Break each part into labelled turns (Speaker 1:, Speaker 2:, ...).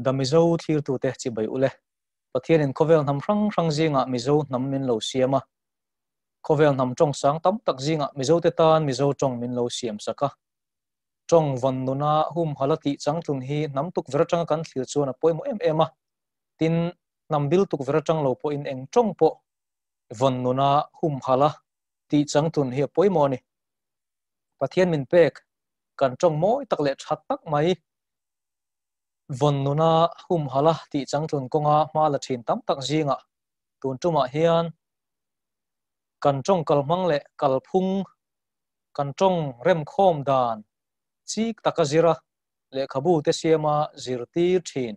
Speaker 1: damizo thir tu te chi bai ule pathian in khovel nam rang zinga mizo nam min lo siama khovel nam chong sang tam tak zinga mizo te tan mizo chong min lo siam saka chong van nuna hum halati chang tun hi nam tuk ver chang kan thil chuan a poimo ema tin nam bil tuk ver chang lo po in eng chong po van nuna hum hala ti chang tun hi poimo ni pathian min pek kan chong moi tak le that tak mai von nuna hum hala ti chang tun konga ma la thin tam tak zinga tun tuma hian kan chong kalmang le kalphung kan chong rem khom dan chik takazira le khabu te siama zirtir thin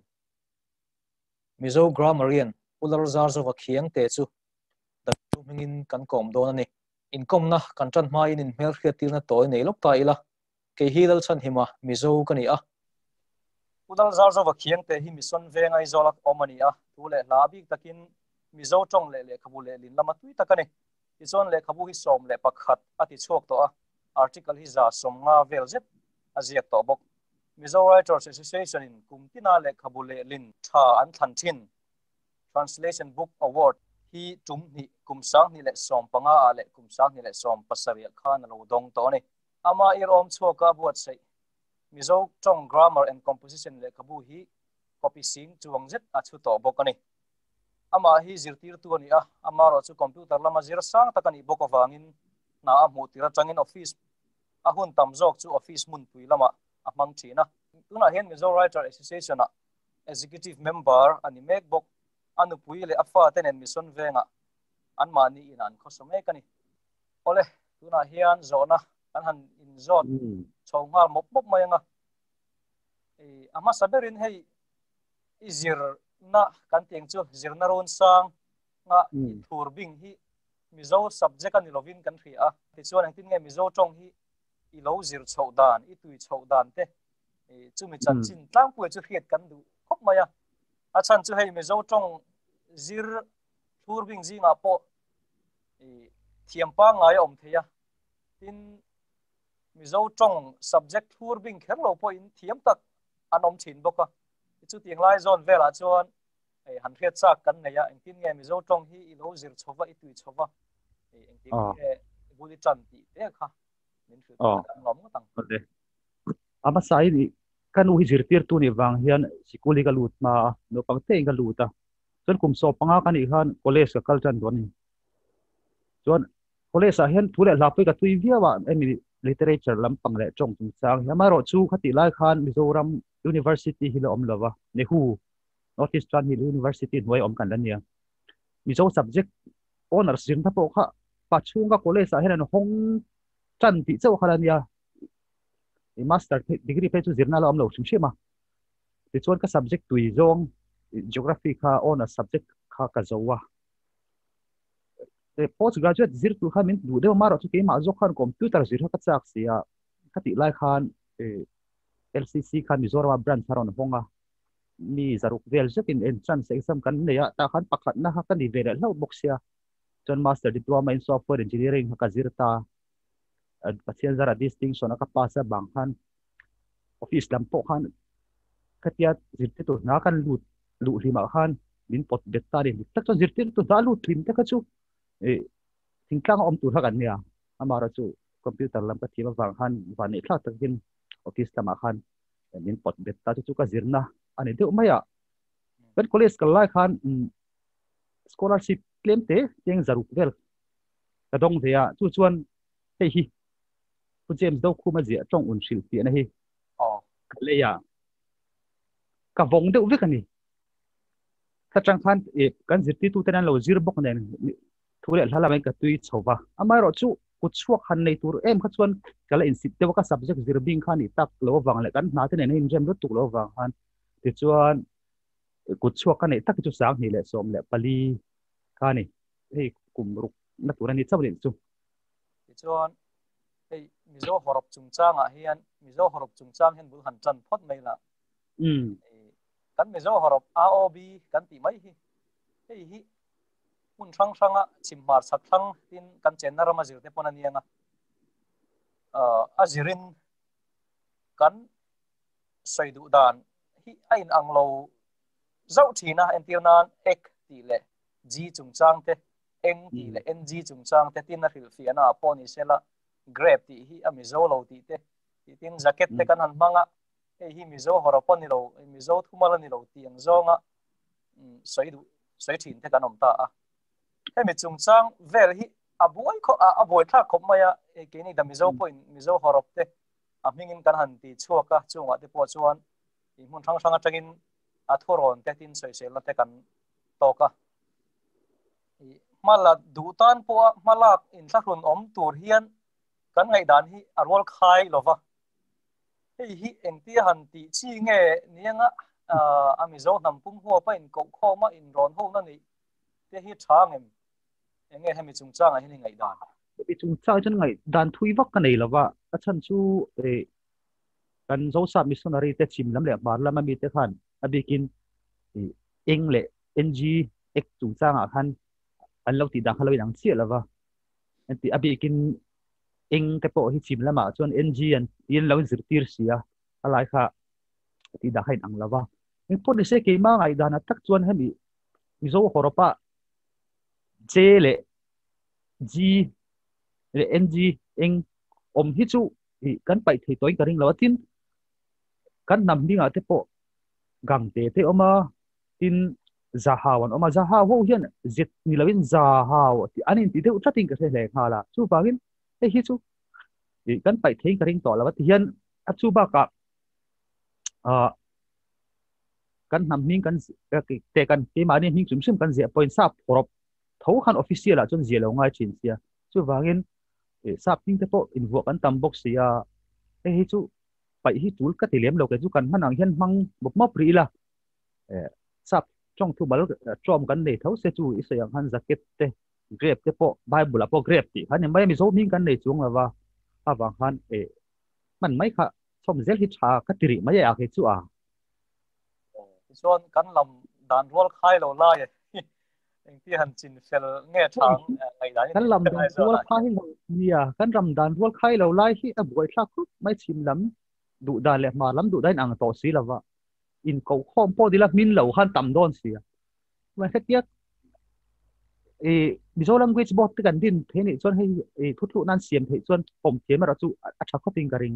Speaker 1: mizo grammarian ular zar zo vakhiang te chu da mingin kan kom don ani in kom na kan chan mai in mel khriatil na toy nei lok ta ila ke hilal chan hima mizo kani a udal zar zo vakhiang te hi mission vengai zolak omani a tu le labi takin mizo chong le khabu le lin lama tui takani izon le khabu hi som le pakhat ati chok to a article hi za som nga veljet aziak to bok Mizo Writers Association in kumtina le khabu le lin tha an than thin translation book award hi tum ni kumsang ni le som panga le kumsang ni le som pasaria khan lo dong to ni ama irom choka buat sei Mizo chong grammar and composition le khabu hi copy sing chuang jet achu to bokani ama hi zirtir tu ani a ama ro chu computer lama zir sang takani bokawangin na amu tira changin office ahun tamjok chu office mun pui lama amang china tuna hen Mizo Writer Association a executive member ani mek bok anu pui le afa ten en mission venga an mani inan khosome kani ole tuna hian zona kan han in zot chonga mop mop mayanga ama saberin hei izir na kan tiang chu zirna ron sang nga thur bing hi Mizo subject ani lovin kan thria ti chuan ang tin nge Mizo chong hi i lo zir chhodan i tui chhodan te chu mi chan chin tlang pu chu hiat kan du khop maya a chan chu hei Mizo chong zir thur bing ji nga po thiam pa ngai om theya tin Mizo chong subject thur bing kher lo po in thiam tak anom chin boka chu tiang lai zon vela chuan han hiat chak kan neya ang tin nge Mizo chong hi i lo zir chowa i tui chowa ang tin nge buli chan ti te kha min thu ngom tang
Speaker 2: ama sai ni kanu hi zirtir tu ni wang hian sikuli ka lut ma no pangte ka luta chon kum so panga kan i han college ka kalchan don ni chon college a hian thule lapoi ka tui viawa emi literature lampang le chong tung chang ya maro chu khati lai khan Mizoram University hi lo om lawa ne hu Northeast Hill University noi om kan lania Mizo subject honors jing tha po kha pachunga college a hian hong chan ti chau khalania master degree pe chu zirna lo am lo chim shima ti chuan ka subject tui zong geography kha honors subject kha ka zowa postgraduate zir tu kha min du de maro chu ke ma zo khan computer zir ka chak sia khati lai khan LCC khan Mizoram branch haron honga mi zaruk vel zekin entrance exam kan neya ta khan pakhat na ha kan ni vel lo boxia chon master diploma in software engineering ka zirta pathian zara distinction ka pasa bang khan office lampo khan khatia zirte tu na kan lu lima khan min pot betta ri tak cho zirte tu da lu trim te ka chu thingtlang om tu hakan nia amara chu computer lam ka thiwa wang khan wani thla takin office lama khan min pot betta chu ka zirna ani de maya ben college ka lai khan scholarship claim te teng zaruk vel ka dong thea chu chuan hei hi ku James do khuma zia tong un sil ti na hi leya ka vong de uvek ani ka chang khan kan zirti tu tenan lo zir bok nen thule hlala mai ka tui chowa amai ro chu ku chuak han nei tur em kha chuan kala in sit te ka subject zir bing khan i tak lo wang le kan na te nen in jam ro tuk lo wang han ti chuan ku chuak kan nei tak chu sang ni le som le pali khani hei kum ruk na turani chablin chu
Speaker 1: ti chuan hei Mizo horop chungchang a hian Mizo horop chungchang hen bul han chan phot mai la kan Mizo horop AOB kan ti mai hi hei hi un thang thanga chimmar sak thang tin kan chenna rama zirte pon anianga azirin kan soidu dan hi ain anglo zau thina en tirnan ek ti le g chung chang te eng ti le ng chung chang te tin na ril fiana poni sela grab ti hi ami zo lo ti te ti tin jacket te kan han manga e hi mi zo horopon ni lo mi zo thumala ni lo ti ang zonga soi thin te kan om ta a he mi chung chang vel hi abuai kho aboi thla khop maya e ke ni da mi zo point mi zo horop te a mingin kan han ti chuaka chunga te po chuan i mun thang thang atangin a thoron te tin soi sel te kan toka mala dutan po malak in thlun om tur hian kan ngai dan hi arwal khai lova hei hi engti han ti chi nge nianga amizo nampum ho pa in ko kho ma in ron ho na ni te hi thangem enge hemi chung chang a hi ngai dan
Speaker 2: bị chung chang chân ngai dan thui vak ka nei lova a chan chu e kan zo sa missionary te chim lam le bar lam mi te khan abikin eng le ng ek chung chang a khan an lo ti da khaloi dang chi lova anti abikin eng te po hi chim lama chuan ng an yen lo zir tir sia alai kha ti da hain ang lova eng po ni se ke ma ngai dan tak chuan hemi mizo horopa j le g le ng eng om hi chu kan pai thei toin karing lawatin kan nam dinga te po gang te oma tin zahawan oma zahaw hian zet ni lawin zahaw ti anin ti te utlatin ka le khala chu bangin e hi chu kan pai thei karing to lawat hian a chu ba ka kan nam ning kan te kan ke ma ni hing chum sim kan je point sa porop tho khan official a chun je lo ngai chin sia chu bangin sap ning te po in vo kan tam box sia e hi chu pai hi tul ka tilem lo ke chu kan manang hian mang bop ma pri la sap trong thu bal trom kan nei tho se chu isayang han jacket te grab te po bible po grab ti han mai mi zo ming kan nei chung lawa awang han man mai kha som zel hi tha ka tiri mai a ke chu a
Speaker 1: chuan kan lam dan rol khai lo la ye engti han chin fel nge thang ngai dan
Speaker 2: kan lam dan rol khai lo nia kan ram dan rol khai lo lai hi a buai thla khu mai chim lam du da le ma lam du dain ang to si lawa in ko khom po dila min lo han tam don sia wa hetiak mizo language bot te kan din the ni chon hei thu thu nan siam the chon pom the ma ra chu a tha khoping karing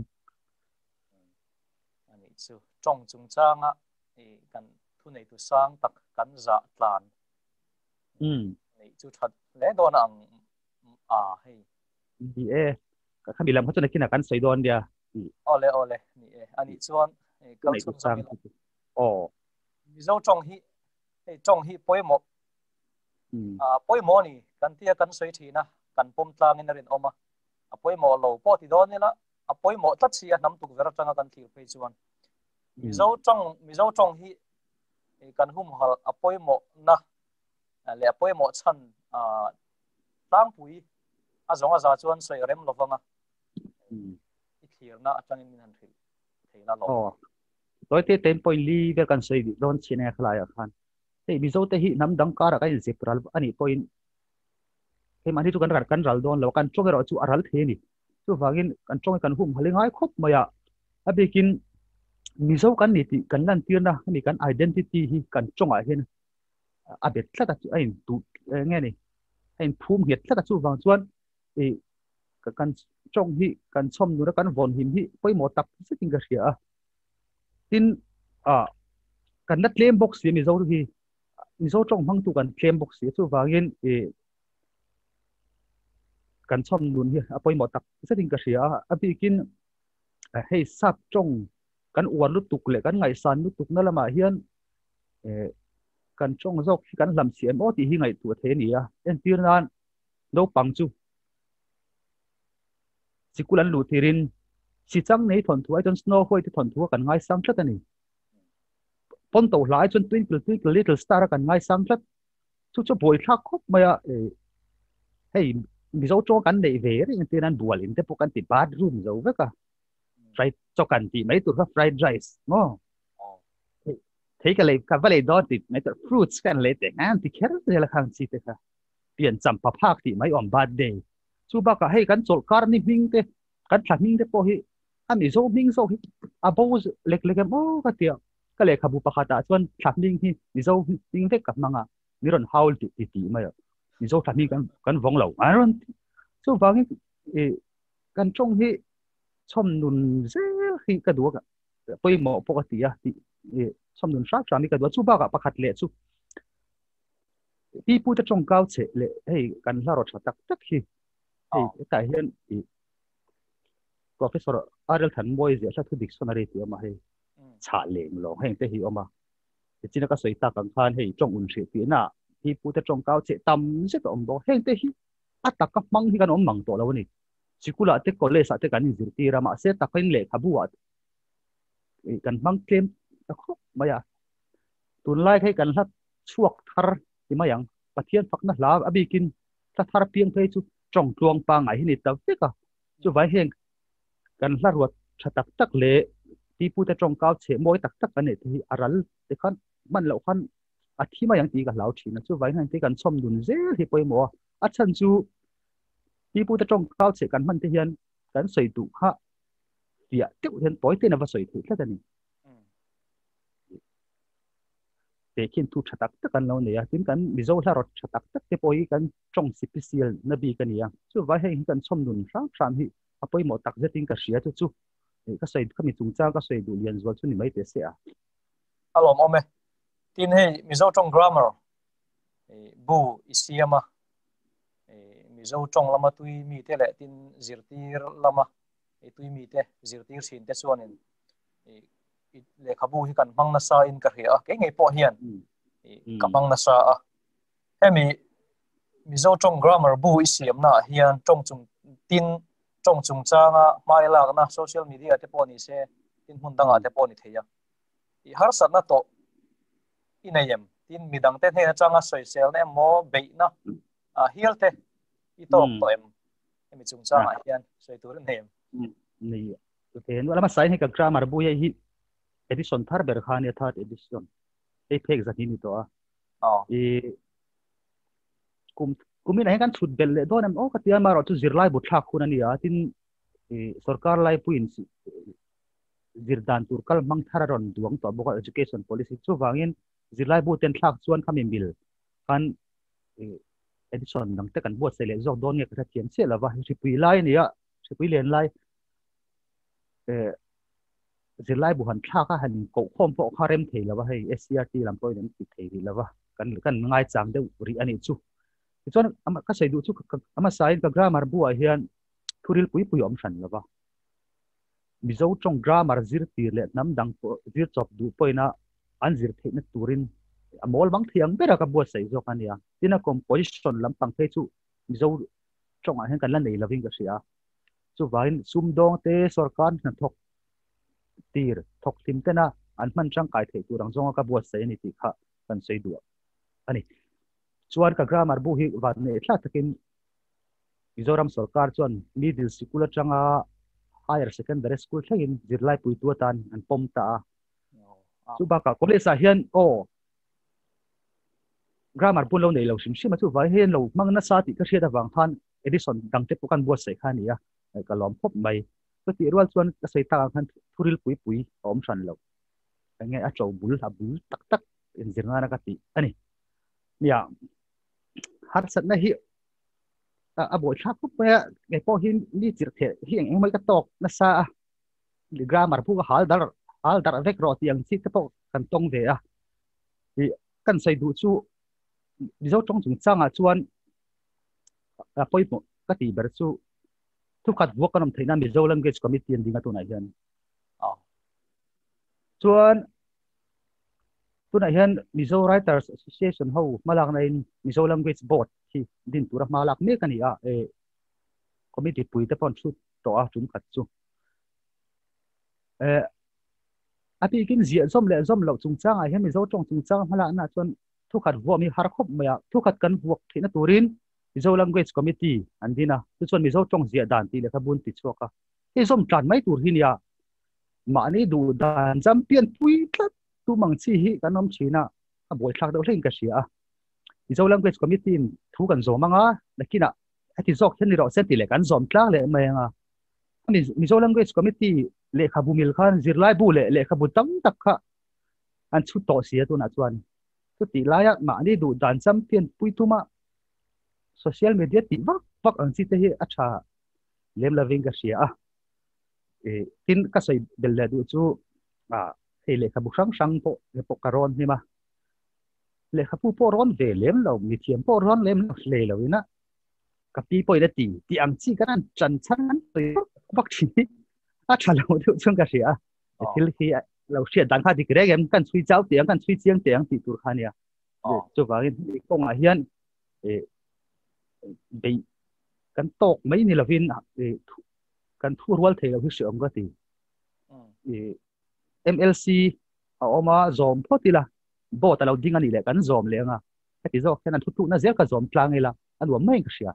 Speaker 1: ani chu trong chung changa kan thu nei tu sang tak kan za tlan nei chu that le don ang hei
Speaker 2: di ka khan bilam kha chon kina kan sei don dia
Speaker 1: ole ni ani chuan kal chun sang mizo trong hi poimo poimo ni kan tia kan soi thina kan pom tlang in rin oma poimo lo po ti don ni la poimo tat sia nam tuk vera tanga kan thil pe chuan mizo trong hi kan hum hal poimo na le poimo chan tang pui azonga za chuan soi rem lovanga thirna atangin min han thil theina lo
Speaker 2: toy te tempo li ve kan sei don chine khlaya khan ei mizo te hi nam dang kara kai zipral ani point he mani tu kan ral don lo kan chongero chu aral the ni chu wagin kan chong kan hum halingai khop maya abikin mizo kan ni ti kan lan tirna ni kan identity hi kan chonga hen abet thla chu ain tu nge ni ain phum het thla chu wang chuan kan chong hi kan chom nu kan von him hi poi mo tak siting ka ria tin kan na claim box ni mizo hi mizo chong hang tu kan claim box chu wangin kan chom nun hi apoi mo tak siting ka ria abikin hei sap chong kan uan lu tuk le kan ngai san lu tuk na lama hian kan chong jok kan lam siam o ti hi ngai tu the ni a en tirnan no pangchu sikulan lu thirin si chang nei thon thuai ton snow hoi ti thon thu kan ngai sang thlat ani pon to lai chon twinkle little star kan ngai sang thlat chu boi thak khop maya hei mizo cho kan nei ve ri tinan dual in te po kan ti bathroom zo ve ka fried cho kan ti mai tu fried rice no thấy cái này cái vấn đề đó thì mấy cái fruits cái này để ăn thì khét rồi là khang chi thế cả tiền chăm bắp hắc thì mấy ông bad day chú bác cái hay cái chỗ car ni minh thế cái thằng minh thế po hi anh ấy zo minh zo hi à bố lek lek em cái tiệm ก็เลยขบุปะคาตาส่วนทักมิ่งที่มิโซมิ่งเด็กกับมังอ่ะนี่รอนฮาวล์ตีมาอ่ะมิโซทักมิ่งกันวงเหล่าอันนั้นส่วนฟังกันจงที่ชมนุนเสียที่กระดูกอ่ะไปหมอปกติอ่ะที่ชมนุนสามนี่กระดูกสู้บ้ากับประคัดเละสู้ที่พูดจะจงก้าวเฉะเละให้กันลารถตักที่แต่เห็นprofessor Arel Than Boy zia thla thu dictionary ti ama hei cha leng lo heng te hi oma china ka soita kan khan hei chong un thri ti na hi pu te chong kau che tam se to om bo heng te hi atak ka mang hi kan om mang to lo ni sikula te college ate kan zir ti rama se ta kain le khabuat kan mang claim ta kho maya tun lai hei kan hlat chuak thar ti mayang pathian fakna la abikin ta thar piang thei chu chong tuang pa ngai hi ni ta te ka chu vai hengกันลารวดชะตักตักเละที่พูดจะตรงก้าวเฉมอยตักตักกันเนี่ยที่อารัลแต่ขั้นมันเหล่าขั้นอาทิมาอย่างตีกับเหล่าทีนะช่วยไว้ให้ที่กันชมดุนเจ้ที่ไปหมออาชันจูที่พูดจะตรงก้าวเฉกันมันที่เห็นกันใส่ดุฮะเดี๋ยวเดี๋ยวเห็นปล่อยเต้นว่าใส่ถุงแค่นี้แต่ขึ้นทุกชะตักตักกันเราเนี่ยถึงกันมิโซลารถชะตักตักที่ปล่อยกันจงสิบเซียลนบีกันเนี่ยช่วยไว้ให้กันชมดุนสามที่ไปหมดตักจะทิ้งกับเสียจู่ก็ใส่ก็มีจุงจ้าก็ใส่ดูเรียนส่วนชุนี่ไม่เตะเสีย
Speaker 1: อารมณ์เอาไหมทีนี้มิโซจง grammar บูอิเซียมามิโซจงละมาตุยมีเตะแหละทีนจิรตีร์ละมาตุยมีเตะจิรตีร์สินเตะส่วนนึงเลขาบูที่กันมังนัสซาอินกระเหียเก่งไงพอเฮียนกับมังนัสซาเฮ้มิโซจง grammar บูอิเซียมน่ะเฮียนจงจุงทีนจงจุงจ้างมาอีหลักนะโซเชียลมีเดียเทปนี้เช่ทินหุ่นดังเทปนี้เทียอีฮาร์สัตนะโตอินเยี่ยมทินมีดังเต้นให้จ้างโซเชียลเนี่ยโมเบย์นะเฮียลเตอีโตโตเอ็มมีจุงจ้างเฮียนสวยตัวเนี่ย
Speaker 2: นี่เห็นว่าแล้วมาใส่ให้กับกรามาร์บุยฮีเอดิสันทาร์เบอร์คานี่ทาร์เอดิสันไอ้เพกจากนี่ตัวกุมมีอะไรกันชุดเบลเลด้วยนะโอ้ก็ที่มารอจุดจิรไลบุตรทักคุณนี่ที่สรการไลพูอินจิรดานตุรกัลมังทารอนดวงตัวบุคคล education policy ช่วงวางินจิรไลบุตรเต็นทักส่วนคำบิลกันเอดิสันดังแต่กันบวชเสร็จจอกโดนเนี่ยก็จะเขียนเสียแล้วว่าสิบวิไลนี่อ่ะสิบวิเลนไลจิรไลบุหันทักก็หันโกคอมพอคาเรมเทแล้วว่าให้ SCRT ลำตัวนั้นติดเทแล้วว่ากันง่ายจังเดี๋ยวรีอันนี้จู่ส่วนก็ใส่ดูชุกมาใส่กับกรามาร์บัวเฮียนทุเรศปุยอมฉันละวะมิโซจงกรามาร์จิรตีเล็น้ำดังจิรจบดูไปนะอันจิรเทนตูรินมอลบางเทียงเบรกับบัวใส่จกันเนี่ยที่นักคอมโพสิชันลำปังเทจูมิโซจงอาเห็นกันแล้วในละวิ่งกับเสียสุวรรณซุ่มดองเตะสรการนั่นทกตีร์ทกทิมเตนะอันมันจังไก่เทตูรังจงกับบัวใส่นี่ติขะกันใส่ดูอันนี้ส่วนกับกรามาร์บุหิวันนี้ถ้าตะกินมิโซรัมสรการส่วนมีดิลสกุลจังอา higher secondary school ใช่ยินจิรไลปุยตัวตันอันปมตาสุบากะคนเลสาเฮียนโอกรามาร์บุเราเนี่ยเราชิมมาสุบาเฮียนเรามังนัสซาติก็เชื่อได้บางท่านเอดิสันดังเจ็บกันบวชใส่ข้านี้อ่ะก็ล้อมพบใบก็ติรวลส่วนก็ใส่ตากันทุริลปุยอมชันเราอย่างเงี้ยอาจจะบุลตักอินจิรงานกติอันนี้เนี่ยฮาร์สัตนะฮีบทชักไปไงพอหินนี่จิตเถะที่อย่างไม่กระตกนัสซาหรือกรามาร์พูก็หาดาร์เวกรอที่ยังซิทพอกันตรงเดียที่กันใส่ดูชูดิฉันจงจ้างชวนพอยก็ตีเบอร์ชูทุกขัดวัวกันนำไทยนั้นมิโซลังเกจคอมมิชชั่นดิ่งตัวไหนกันชวนตัวไหนเห็นมิโซไรเตอร์สแอสโซเชชันเขามาหลักในมิโซลังเกจบอร์ดที่ดินตัวรับมาหลักเนี่ยกันนี่คอมมิชชั่นปุยแต่พอนชุดตัวจุ่มขัดชูอาทิตย์กินเสียส้มเละส้มเหล่าจุงจ้างเห็นมิโซจงจุงจ้างมาหลักน่ะชวนทุกขัดวัวมีฮาร์คบมาทุกขัดกันวัวที่นั่นตัวรินมิโซลังเกจคอมมิตี้อันนี้นะทุกส่วนมิโซจงเสียด่านที่เลขาบุญติดชัวร์ค่ะไอ้ส้มจานไม่ตัวรินยามานี่ดูด่านจำเปลี่ยนปุยทัดตัวมังชีฮิกันน้ำชีน่ะบ่อยครั้งเดียวเล่นกันเสียมิโซลังเกจคอมมิตี้ทุกกันโจมังอ่ะแต่กินอ่ะไอ้ที่จอกเช่นนี้เราเส้นตีเลยกันโจมกลางเลยไม่ยังอ่ะมิโซลังเกจคอมมิตี้เลขาบุมิลขันจิรไลบุเลขาบุตั้งตักค่ะ an chu to sia tu na chuan tu ti lai ya ma ni du dan cham pian pui tu ma social media ti vak ang chi te hi a tha lem loving ka sia a tin ka sei bel le du chu he le kha bu sang po le po karon ni ma le kha pu po ron ve lem lo mi thiam po ron lem le lo ina ka pi po ida ti ang chi kan chan chan toi vak thi a tha lo du chung ka sia til hi lo sia dan kha di kre gem kan chui chau tiang kan chui chiang tiang ti tur khania chu wa in ko nga hian be kan tok mai ni lovin kan thu rual thei lo hi siam ga ti MLC oma zom photila bo ta lo ding ani le kan zom le nga ti zo kan thu tu na zel ka zom tlang ila an wa mai ka sia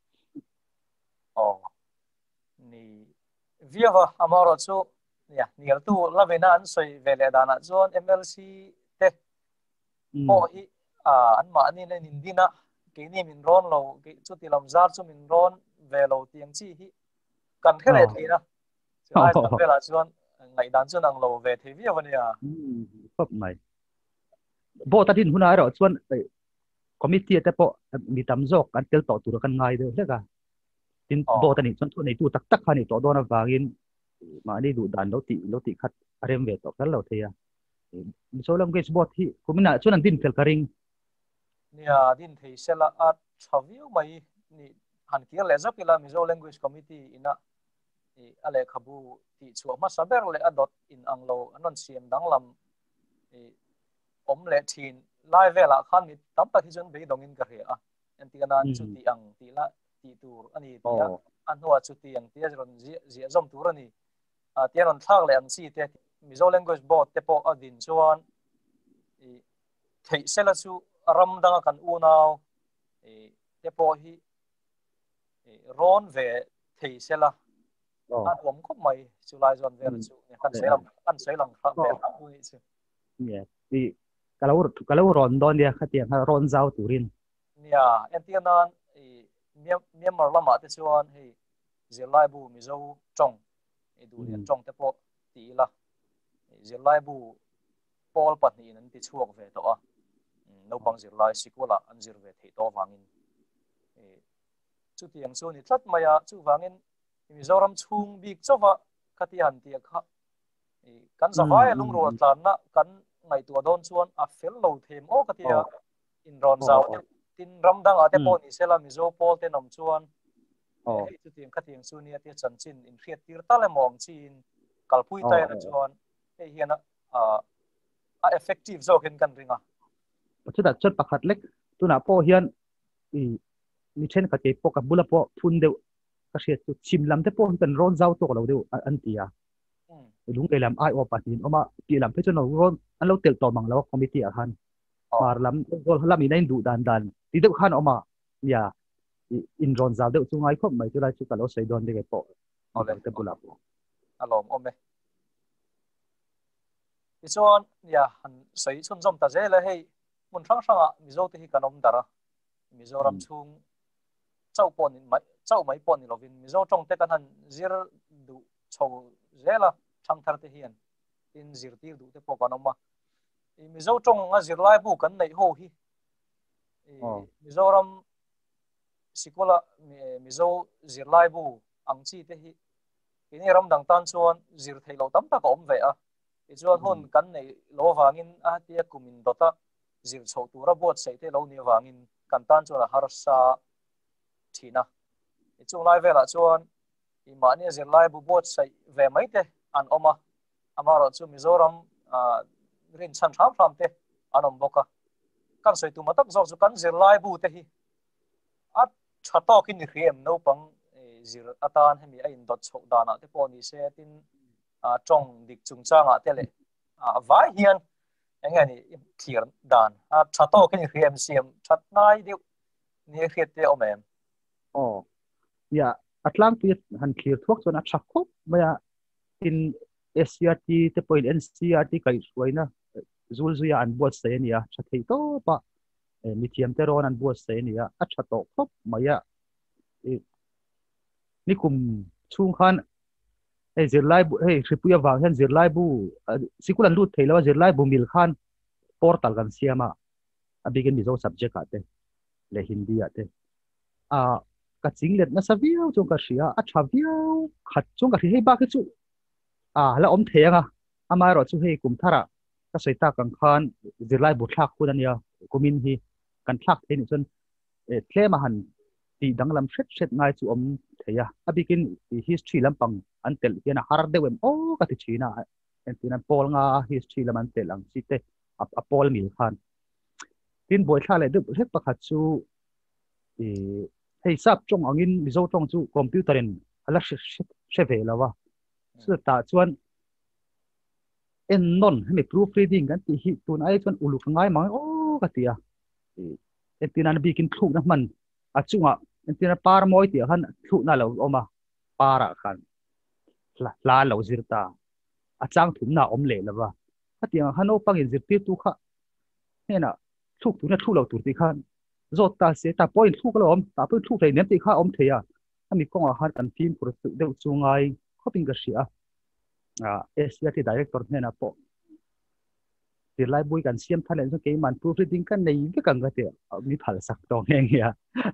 Speaker 1: ni viava amaro chu ya nial tu lavena an soi vele dana zon MLC te po hi an ma ni le nindina ke ni min ron lo ke chu ti lam zar chu min ron velo tiang chi hi kan khele thina chu ai ta vela chuan ngai dan chuan ang lo ve the viava nia
Speaker 2: pop mai bo ta din huna ro chuan committee te po mi tam jok kan tel to tur kan ngai de leka tin bo ta ni chuan thu nei tu tak tak khani to dona wangin ma ni du dan lo ti khat arem ve to kal lo theya so lam ge bot hi kumina chuan din fel karing
Speaker 1: nia din thei sela at chaviu mai ni han kia le zakila mizo language committee ina ale khabu ti chu ma saber le adot in anglo anon siam danglam om le thin lai vela khan mi tam ta hijun be dongin ka he a entianan chu ti ang ti la ti tur ani tia anwa chu ti ang tia ron ji zom tur ani tianon thak le an si te mizo language board te po adin chuan thei sela chu ram danga kan u naw te po hi ron ve thei sela an om khop mai chu lai zon ve chu kan selam kha ve pu ni chu
Speaker 2: ti kalau ron don dia khatiang ha ron zau turin
Speaker 1: nia entianan Myanmar lama te chuan hei zirlai bu mizo chong du ni chong te po ti la zirlai bu pol patni nan ti chuak ve to a no bang zirlai sikula an zir ve thei to wangin chu tiang chu ni tlat maya chu wangin mizoram chung bik chowa khatian ti kha kan zawai lung ro tlan na kan ngai tu don chuan a fel lo them o katia in ron zau tin ramdang ate po ni sela mizo pol te nom chuan chu tiang khatiang chu ni ate chanchin in khiat tir ta le mong chin kalpui ta na chuan e hiana a effective zo ken kan ringa
Speaker 2: chu da chot pakhat lek tu na po hian mi chen ka te po ka bula po phun deu ka hriat chu chim lam te po kan ron zau to lo deu an tia lung ke lam ai o patin oma pi lam pe chu no ron an lo tel to mang lo committee a han par lam gol lam in du dan ti deu khan oma ya in ron zau deu chu ngai khop mai chu lai chu ka lo sei don de ke po te bula po
Speaker 1: alom ome ichuan ya han sei chun zom ta zela hei mun thang thanga mizo te hi kanom dara mizoram chung chau mai pon ni lovin mizo tong te kan han zir du chho zela thang thar te hian in zir tir du te po kanoma mizo tong nga zir lai bu kan nei ho hi mizoram sikola mizo zir lai bu ang chi te hi ini ram dang tan chuan zir thei lo tam ta ko om ve a chuan hon kan nei lo wangin a tia kumin dota zir chho tura bot sei te lo ni wangin kan tan chuan har sa thina chung lai vela chuan I mani zir lai bu bot sei ve mai te an oma amaro chu mizoram rin chan tham te anom boka kan soi tu matak zo chu kan zir lai bu te hi at thato kin ni riem no pang zir atan hemi a in dot chho dana te poni se tin chong dik chung changa te le vai hian engani thir dan thato kin ni riem siam that nai deu ni khiat te omem
Speaker 2: ya atlang pi han clear thuak chon a thakho maya in SCRT te point NCRT kai suaina zul zuya an bot se nia chathei to pa mithiam te ron an bot se nia a thato khop maya nikum chung khan zirlai bu ripuya wang han zirlai bu sikulan lut theilo zirlai bu mil khan portal kan siama abigin mizo subject ate le hindi ate ka chinglet na saviao chung ka ria a thaviao khat chung ka hei ba ke chu la om thega ama ro chu hei kum thara ka soita kan khan zirlai bu thak khu ania kumin hi kan thak the ni chon tlema han ti danglam shet ngai chu om theya abigin history lampang antel hiana har dewem o ka ti china entina pol nga history laman telang site a pol mil khan tin boy tha le du hek pakhat chu hei sap chong angin mizo chong chu computer in ala she ve lawa so ta chuan en non hemi proofreading kan ti hi tun ai chuan ulu ngai mang o ka tia entina na bikin thuk na man achunga entina par moi ti han thu na lo oma para khan la lo zirta achang thum na om le lawa atia hano pangin zirti tu kha hena thuk tu na thu lo tur ti khan zot ta se ta point thuk lo om ta point thuk nei nem ti kha om theya ami kong a han an team pur de chungai khoping ka sia SCT director hena po ti lai bui kan siam thalen so ke man proofreading kan nei ke kan ga te mi phal sak tong heng ya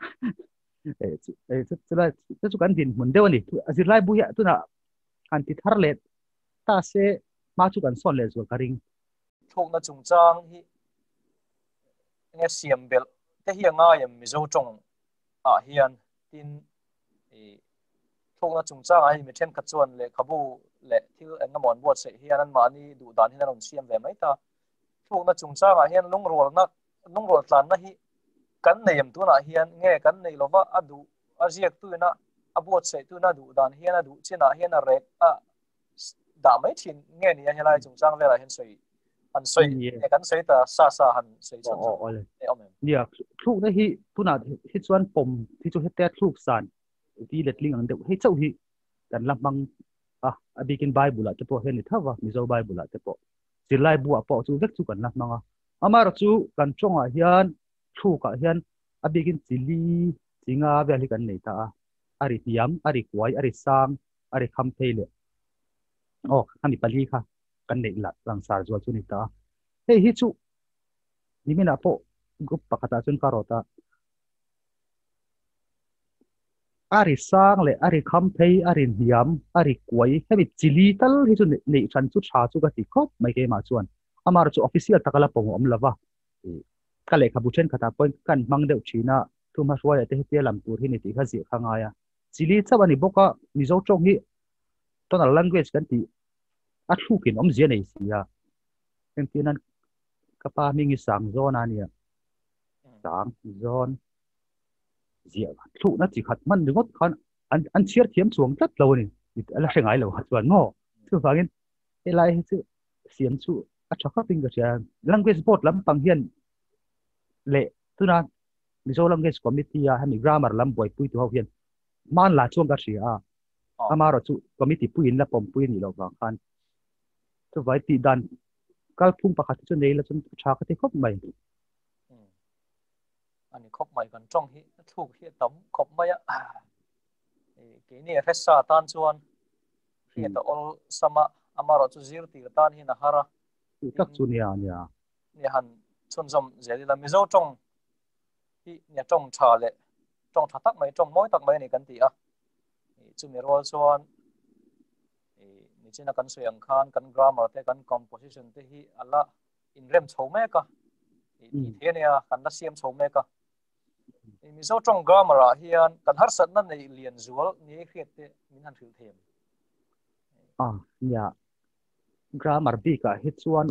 Speaker 2: chu kan din mun de ni azir lai bui tu na kan ti thar le ta se ma chu kan son le zo karing
Speaker 1: thuk na chung chang hi nge siam bel te hi nga yam mizo chong hian tin thuk na chung chang ai mi them khat chuan le khabu le thil engamon bot se hian an ma ni du dan hin an siam ve mai ta thuk na chung chang hian lungrol tlan na hi kan nei am tu na hian nge kan nei lova adu aziak tu na abot se tu na du dan hian adu china hian a rek da mai thin nge ni helai chung chang vela hian soi an soi kan soi ta sa han soi chon
Speaker 2: nia thuk na hi tuna hi chuan pom thi chu hete thuk san ti letling ang de he chau hi kan lamang abikin bible te po hen ni thawa mizo bible te po silai bu po chu vek chu kan lamanga amar chu kan chonga hian thuka hian abikin chili chinga veli kan nei ta ari tiam ari kwai ari sang ari kham theile ani pali kha kan nei la langsar zo chu ni ta he hi chu ni mina po group pakata chun karota ari sang le ari kham thei ari hiam ari kwai hemi chili tal hi chu nei chan chu tha chu ka ti khop mai ke ma chuan amar chu official takala pong om lawa ka le khabu chen khata point kan mang deuh thina thuma hruai te te lam tur hi ni ti kha zi khanga ya chili chawani boka mizo chong hi tonal language kan ti a thukin om zia nei siaentinan kapa mingi sang zona nia sang zon zia thu na chi khat man dingot khan an chiar thiam chuang tat lo ni ala hrengai lo hat chuan ngo chu wangin elai chu siam chu a thakha ping ga sia language board lam pang hian le tuna mizo language committee a hami grammar lam boy pui tu ho hian man la chuang ga sia amaro chu committee puin la pom puin ni lo wang khan chu vai ti dan kal phung pakhat chu nei la chun tha ka te khop mai
Speaker 1: ani khop mai kan chong hi thuk hi tam khop mai ke ni fesa tan chuan hi ta ol sama amaro chu zir ti tan hi na hara
Speaker 2: tak chu nia
Speaker 1: ni han chun zom zeli la mizo chong hi nya chong tha le chong tha tak mai chong moi tak mai ni kan ti chu mi rol chuan ni china kan soyang khan kan grammar te kan composition te hi ala in rem chome ka ni thenia kan la siam chome ka mizo chong grammar hian kan har sat na nei lian zual ni khiat te min han thil them
Speaker 2: nya grammar bi ka hi chuan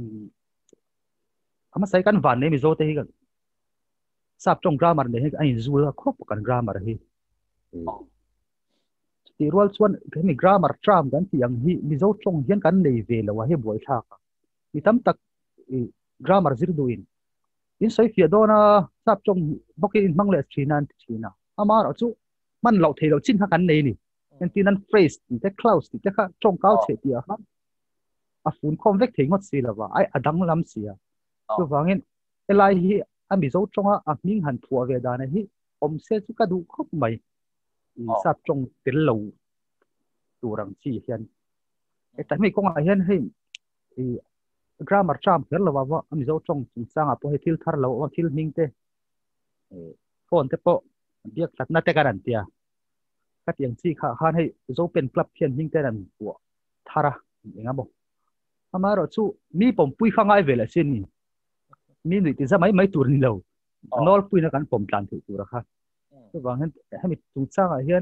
Speaker 2: ama sai kan van ne mizo te hi kan sap chong grammar ne hi ai zul khop kan grammar hi ti rol chuan mi grammar tram kan ti ang hi mizo chong hian kan nei ve lo he boi tha ka mi tam tak grammar zir duin in sai fia dona sap chong boki in mangle china amar chu man lo thei lo chin ha kan nei ni en tinan phrase te clause te kha chong kau che ti a fun convex thei ngot si lawa ai adang lam sia chu wangin elai hi a mizo chonga a ming han thua ve da na hi om se chu ka du khop mai sap chong tel lo turang chi hian ta mi kong a hian hei grammar cham khel lo wa ami zo chong chung changa po he thil thar lo wa thil ning te phone te po biak tat na te karan tia ka tiang chi kha han hei zo pen club phian ning te ran po thara enga bo amaro chu mi pom pui khangai vela sin ni mi ni ti za mai tur ni lo nol pui na kan pom tlan thu tur kha to wang hen hemi chung changa hian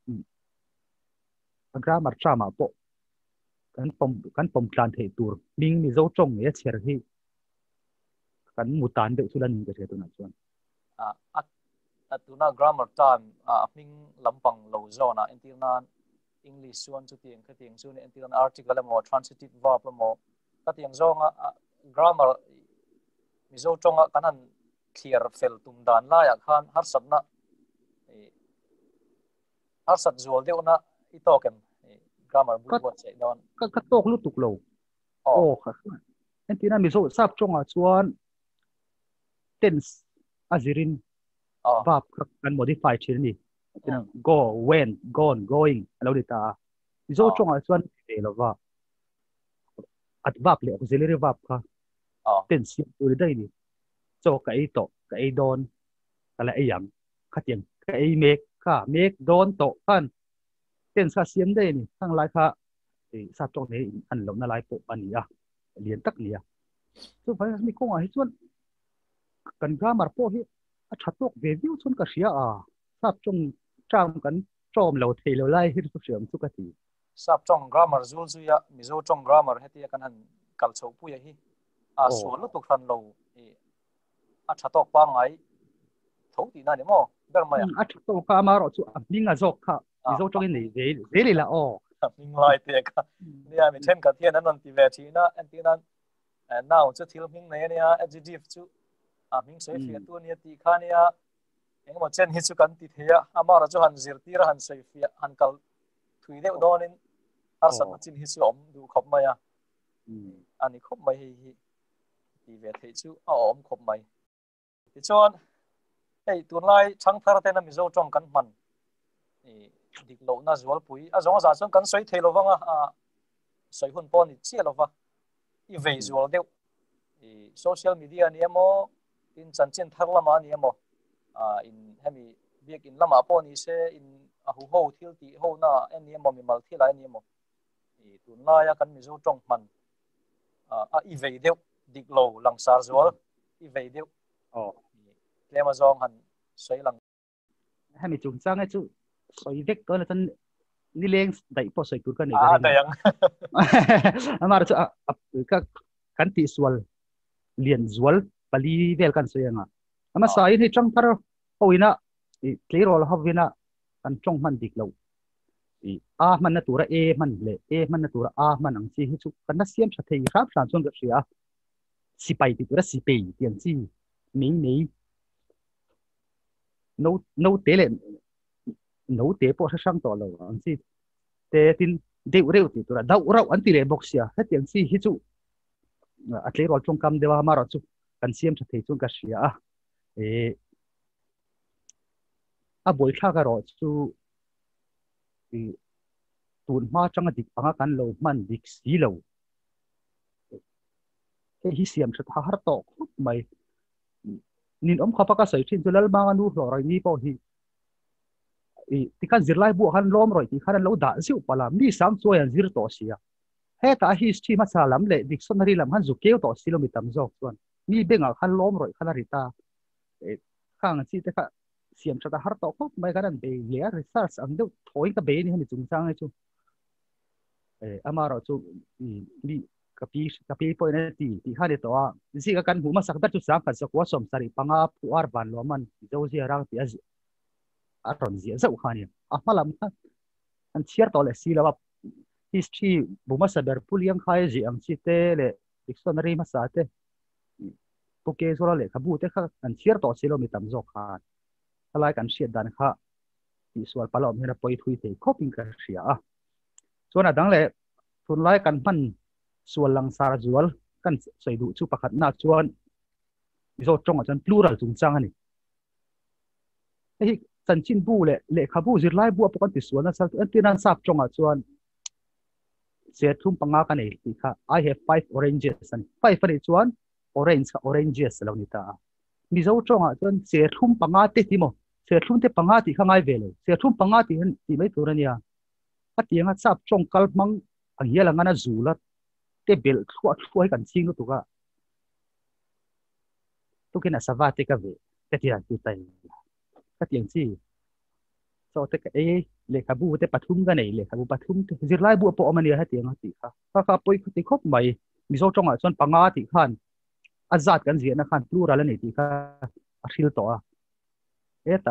Speaker 2: grammar chama po kan pom tlan thei tur ming mi zo chong ye cher hi kan mutan de sulan ni ke tu na chuan
Speaker 1: atuna grammar time ming lampang lo zona intinan English suan chu tiang ka tiang chu ne intinan article mo transitive verb mo ka tiang zonga grammar mizo chonga kanan clear fel tum dan la ya khan har sat zual de ona itoken grammar bu wat che don
Speaker 2: ka tok lu tuk lo kha intinan mizo sap chonga chuan tense azirin verb kan modify chin ni go went gone going alo dita mizo chonga chuan te lo wa at verb le auxiliary verb kha tense uri dai ni so ka ai to ka ai don kala ai yang kha tiang ka ai make don to kan tense ka siam dai ni thang lai kha sap chong nei an lo na lai po ani a lian tak ni a so fa mi ko a hi chuan kan grammar po hi a thatok ve view chun ka ria a sap chong tram kan trom lo thei lo lai hi su siam chu ka ti
Speaker 1: sap chong grammar zul zu ya mizo chong grammar heti kan han kal chho pu ya hi a so lu tu khan lo a thatok pa ngai tho ti na ni mo ber ma ya
Speaker 2: a thatok ka ma ro chu a minga zok kha mizo chong ni ve le la
Speaker 1: ming lai te ka nia mi them ka thian an ti ve thi na an ti nan now chu thil ming ne nia adjective chu ming sei fi tu nia ti kha nia engmo chen hi chu kan ti thea amara chu han zir tira han sei fi han kal thui deu donin har sat chin hi chu om du khop ma ya ani khop mai hi ti ve thei chu om khop mai ti chon ei tun lai chang thar te na mi zo chong kan man dik lo na zual pui a zong za chong kan soi thei lo wanga soi hun pon ni chi lo wa i ve zual deu social media ni amo in chan chen thar lama ni amo in hemi biak in lama pon ni se in a hu ho thil ti ho na en ni amo mi mal thil ai ni amo tun lai ya kan mi zo chong man i ve deu dik lo lang sar zual i ve deu lema zong han soi lang
Speaker 2: hemi chung chang chu soi vek to na tan ni leng dai po soi tur kan ni
Speaker 1: da yang
Speaker 2: amar chu ka kan ti swal lian zual pali vel kan soyanga ama sai ni chang thar hoina clear all havina kan chong man dik lo man na tura man le man na tura man ang chi hi chu kan na siam tha thei rap san chong ga ria sipai ti tura sipai tiang chi mei no tele no te po sa sang to lo ang chi te tin de ureu ti tura dau urau an ti le box ya ha tiang chi hi chu atle rol chong kam dewa maro chu kan siam tha thei chung ka ria a boi tha ka ro chu tun ma changa dik anga kan lo man dik si lo hi siam tha har to mai nin om khapa ka sai thin chu lal ma nu ro rai ni po hi ti kan zirlai bu han lom roi ti khan lo da siu pala mi sam choi an zir to sia he ta history ma sa lam le dictionary lam han zu keu to silo mi tam zo chuan mi benga khan lom roi khala rita khang chi te kha siam chata har to khop mai kan be le research ang de thoi ka be ni hemi chung chang chu amaro chu mi kapi po na ti ha de to a si ka kan hu ma sak da chu sang kan sa ko som sari panga puar ban lo man zo ji rang ti az aron ji zo khani malam an chiar to le si la history buma saber puliang khai ji ang chi te le dictionary ma sa te poke so le khabu te kha an chiar to silo mi tam zo khan alai kan siat dan kha ti swal palom hena poi thui te khoping ka ria so na dang le thun lai kan man swal lang sar zual kan sei du chu pakhat na chuan zo chong a chan plural chung chang ani hi chan chin bu le khabu zir lai bu apokan ti swal na sal an tinan sap chong a chuan se thum panga ka nei ti kha I have 5 oranges and 5 orange ka oranges lo ni ta mizo chonga chon se thum panga te ti mo se thum te panga ti kha ngai vele se thum panga ti han ti mai turania ka tianga chap chong kal mang ang yela ngana zula te bel thua kan sing tu ka tu kena savate ka ve te ti an tu tai ka tiang chi so te ka le ka bu te pathum ga nei le ka bu pathum te zirlai bu po amania ha tianga ti kha ka poi ti khop mai mizo chonga chon panga ti khan azat kan zia na khan plural ani ti kha athil to a eta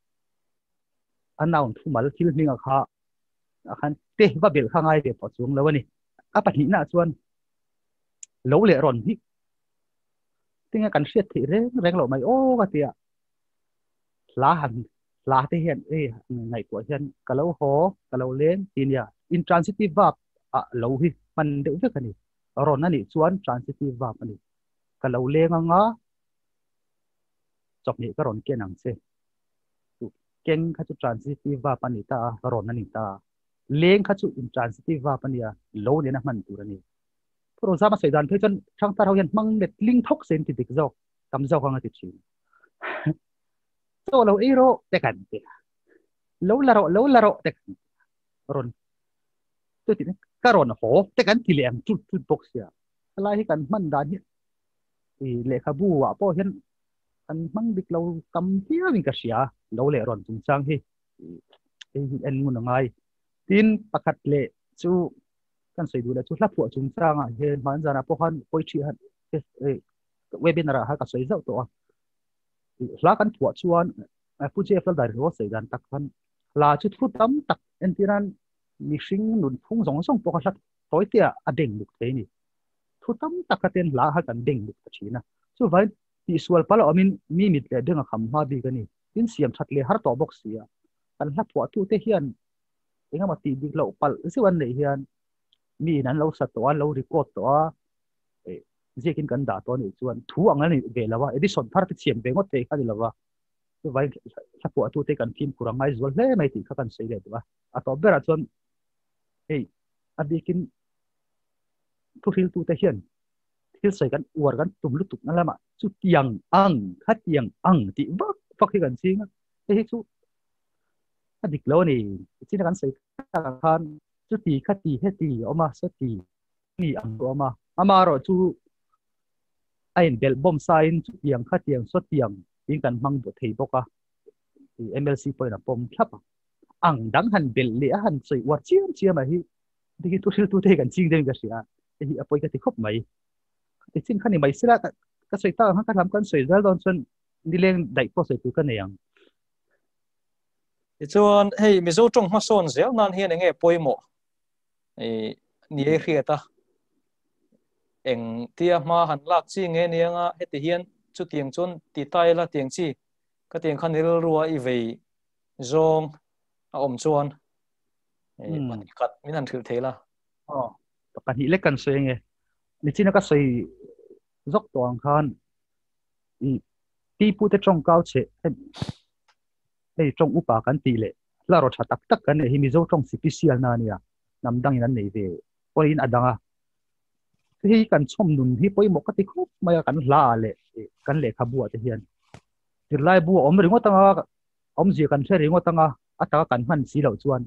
Speaker 2: anaun thumal thil ninga kha khan te ba bel kha ngai te po chung lawani a pathi na chuan lo le ron hi tinga kan hriat thi reng lo mai o ka tia la han la te hian ngai ko hian kalo ho kalo len tin ya intransitive verb a lo hi man de ve kani ron ani chuan transitive verb ani kalo lenga nga chok ni ka ron ke nang se ken kha chu transitive verb ani ta ron ani ta leng kha chu intransitive verb ani a lo ne na man tur ani pro zama sai dan phechon thang tar hian mang net ling thok sen ti dik zo tam zo ka nga ti chi so lo ero te kan te lo la ro te ron tu ti ka ron ho te kan ti lem chu box ya ala hi kan man dan hi le kha bu wa po hian kan mang dik lo kam hia wing ka sia lo le ron chung chang hi en mun ngai tin pakhat le chu kan sei du la chu hla phu chung chang a he man jana po han poi thi han webinar ha ka sei zo to hla kan phu chuan pu je fel dar ro sei dan tak kan la chu thu tam tak en tiran mi hring nun phung zong song po ka hlat toy tia a deng luk te ni thu tam tak ka ten la ha kan deng luk ta china chu vai ti sual pala amin mi mit le denga kham ha bi gani tin siam that le har to box sia kan hla phu tu te hian enga ma ti dik lo pal si wan nei hian mi nan lo sat to lo record to jekin kan da to ni chuan thu anga ni ve lawa edison thar ti chem be ngot te kha ni lawa chu vai hla phu tu te kan phim kurangai zol hle mai ti kha kan sei le wa a to bera chuan adikin thu hil tu te hian hil sei kan uar kan tum lu tuk na lama chu tiang ang ti va fak hi kan singa hi chu adik lo ni chin kan sei ta kan chu ti kha ti he ti oma sa ti ni ang to ama amaro chu ain bel bom sain chu tiang kha tiang so tiang in kan mang bo thei boka MLC point na pom thapa ang dang han bel le han sei war chiam hi digi tu hil tu te kan ching den ga sia hi apoi ka ti khop mai ti chin khani mai sira ka sei ta ha ka lam kan sei dal don chen dileng dai po sei tu ka neyang
Speaker 1: chuan hei mizo tong ma son zel nan hian enge poimo ni e khriata eng tia ma han lak chi nge nianga heti hian chu tiang chon ti tai la tiang chi ka tiang khanil ruwa I vei zong a om chuan man kat min han thil thela
Speaker 2: kan hi le kan sei nge ni china ka sei zok to ang khan ti pu te trong kau che ei trong upa kan ti le la ro thatak tak kan hi mi zo trong cpcl na nia nam dang in an nei ve poi in adanga hi kan chom nun hi poi mo ka ti khop mai kan la le kan le khabu ate hian tirlai bu om ringo tanga om ji kan the ringo tanga ata kan man si lo chuan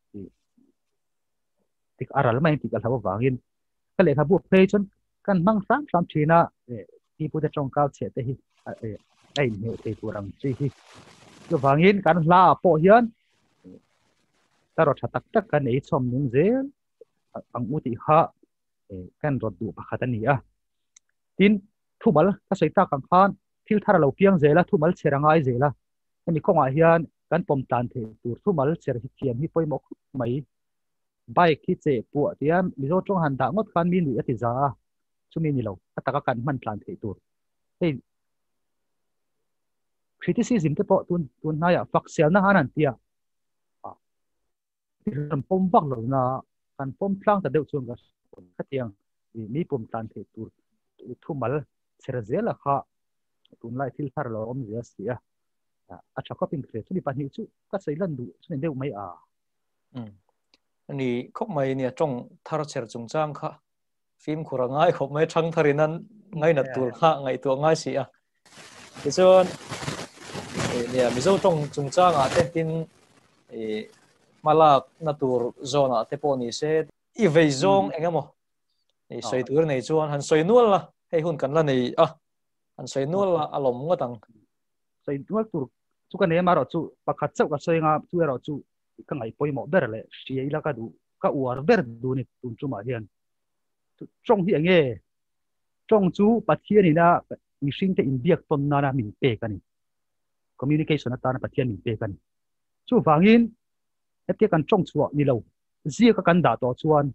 Speaker 2: tik aral mai ti kal hawa wangin ka le khabu pe chon kan mang sam thina ti pu te trong kau che te hi ai ne te turang chi hi lo wangin kan la po hian ta ro thatak tak kan ei chom nung zel ang uti kha kan rod du pakhat ani a tin thumal ka sei ta kan khan thil thar lo piang zela thumal cherangai zela ani konga hian kan pom tan the tur thumal cher hi thiam hi poimo mai bike hi che pu tiam mizo tong han da ngot kan mi nu ati za chumi ni lo ataka kan man plan the tur hey criticism te po tun na ya fak sel na hanan tia kan pom bak lo na kan pom tlang ta deuh chung ga khatiang mi pom tan the tur thumal cher zela kha tun lai thil thar lo om zia sia a chaka ping kre chuni pani chu ka sei lan du chuni deuh mai a
Speaker 1: นี่คบไม่เนี่ยจงทาร์เชอร์จงจ้างค่ะฟิล์มขวางง่ายคบไม่ช่างทารินั้นง่ายนัดตัวค่ะง่ายตัวง่ายสิอ่ะที่ส่วนเนี่ยมิโซจงจงจ้างอ่ะเต็นมาลากนัดตัวโซนอ่ะเตปอนี่เสร็จอีเวซงเองมั้งสวยตัวในจวนหันสวยนัวละให้หุ่นกันละนี่อ่ะหันสวยนัวละอารมณ์ก็ต่าง
Speaker 2: สวยนัวตัวทุกคนเนี่ยมาเราจู่ปากคัดเจ้าก็สวยงามตัวเราจู่ก็ไงปอยหมอเบอร์เลยเสียอีละก็ดูก็อวดเบอร์ดูนี่ตุ้มจู่มาเฮียนจงที่อย่างเงี้ยจงจู่ปัจเจียนี่นะมีสิ่งที่อินเดียต้นนานามินเปกันนี่ communication นั่นตานะปัจเจียมินเปกันจู่ฟังอินเอติกันจงจู่นี่เราเสียก็กันด่าต่อชวน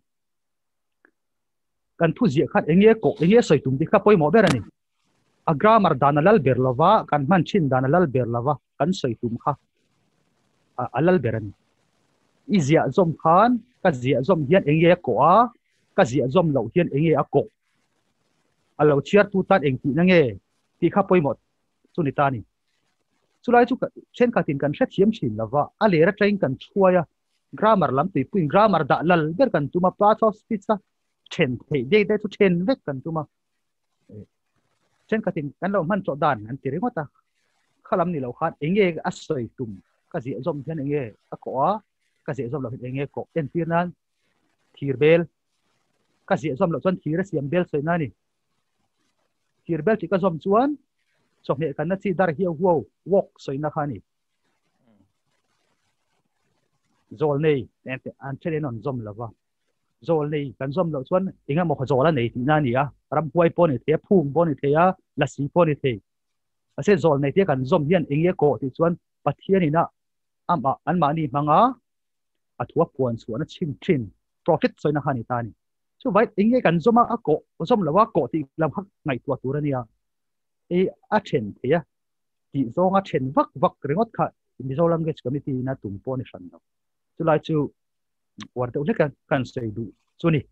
Speaker 2: กันทุเสียขัดอย่างเงี้ยก็อย่างเงี้ยใส่ตุ้มที่ข้าปอยหมอเบอร์นี่grammar danalal berlava kan manchin danalal berlava kan soitum kha alal berani izia zom khan ka zia zom hian enge ko a ka zia zom lo hian enge a ko alo chiar tu tan eng ti nange ti kha poimot chuni tani chulai chu chen ka tin kan hra thiam thin lava a lera train kan chuaya grammar lam ti puin grammar da lal ber kan tuma part of speech sa chen thei de chu chen vek kan tumaเช่นกติกันเรามันโจดานอันที่เรียกว่าตาข้าลำนี่เราขาดเองเองอัศยตุ่มก็เสียจอมเช่นเองก็ขอก็เสียจอมเราเองก็เอ็นที่นั้นทีร์เบลก็เสียจอมเราจนทีร์เสียมเบลสวยนั่นนี่ทีร์เบลที่ก็จอมชวนสมเหตุกันนั่นที่ดาร์เฮียววัววอกสวยนักนี่โจลนี่อันเช่นนั้นจอมเราว่าโจลนี่กันจอมเราชวนเองก็บอกโจลนี่ที่นั่นนี่อ่ะรำพวยปนเทียพุ่งปนเทียลัสีปนเทียอาเซโจลนี่ที่กันจอมเฮียนเองก็ที่ชวนปัจเจียนี่นะอันมานี่มังอ่ะอัฐวปวนสวนชิน profit สวยนะฮะนี่ตานี่ช่วยไว้เองกันจอมอ่ะโกจอมแล้วว่าโกที่ลำพักไงตัวนี่อ่ะอาเชนเทียที่โจงอาเชนวักเรื่องว่าค่ะมิโซลังเกจคอมมิตี้นะตุ่มปนชันนะช่วยชูวันเดียวกันใส่ดูส่วนนี้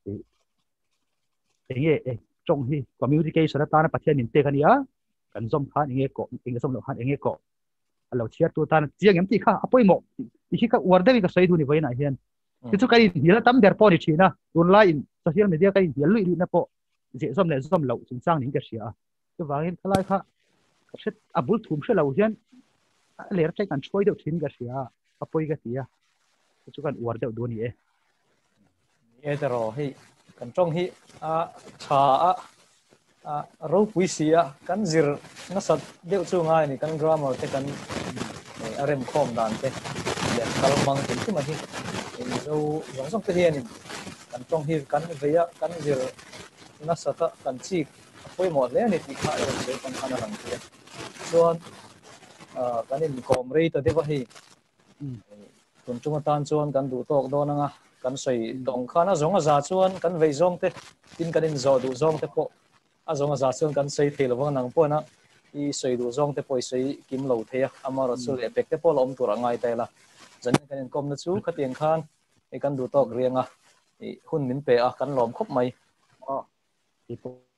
Speaker 2: เองจงที่ communication ตานะปัจจัยนินเตกันเนี่ยกันจอมขันเองก็จอมเราขันเองก็เราเชื่อตัวตาเจียงยังที่ข้าป่วยหมกที่ข้าวันเดียวก็ใส่ดูนี่ไว้ไหนเฮียนที่สุดกันเดี๋ยวตั้มเดี๋ยวพอดีชีนะออนไลน์โซเชียลมีเดียกันเดี๋ยวลุยนะพอเสียจอมเนี่ยจอมเราสิ่งสร้างนี่ก็เสียก็ว่าเห็นอะไรข้าเช็ดอับบุลทุ่มเชื่อเราเฮียนเลี้ยงใจกันช่วยเดี๋ยวทิ้งก็เสียป่วยก็เสียที่สุดกันวันเดียวดูนี่
Speaker 1: จะรอให้กันจ้องให้ชารูปวิเศียกันจิรนัสัตเดี๋ยวช่วงง่ายนี่กันกรามาแต่กันอารมณ์คอมดันเตเดี๋ยวkalau mangถึงที่มาที่เราหลงส่งเทียนกันจ้องให้กันเวียกันจิรนัสัตกันชีกป่วยหมดแล้วนี่ที่ข้าเราเจอกันขนาดนั้นเทียส่วนกันนี่คอมเรย์ตัวเดียวให้คนจุ่มตานส่วนกันดูโต๊ะโดนนะกันใส่ตรงข้านะจงอาจารย์ชวนกันไปจงเตกินกันอินจอดูจงเตปะจงอาจารย์ชวนกันใส่เทลวังนังปนะอีใส่ดูจงเตปใส่กิมเหลาเทียอามารัสุเอฟเฟกต์เตปล้อมตัวง่ายแต่ละจันกันกรมนัดสู้ขัดเตียงข้านไอ้กันดูตอกเรียงหุ่นมินเปะกันหลอมครบไหม
Speaker 2: อ๋อ